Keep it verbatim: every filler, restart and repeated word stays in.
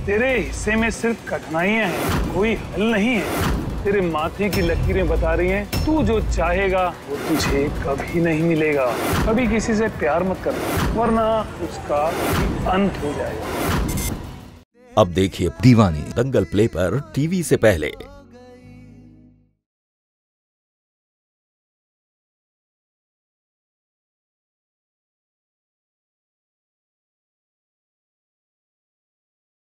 तेरे हिस्से में सिर्फ कठिनाइयां हैं, कोई हल नहीं है। तेरे माथे की लकीरें बता रही हैं, तू जो चाहेगा वो तुझे कभी नहीं मिलेगा। कभी किसी से प्यार मत करना, वरना उसका अंत हो जाएगा। अब देखिए दीवानी दंगल प्ले पर टीवी से पहले।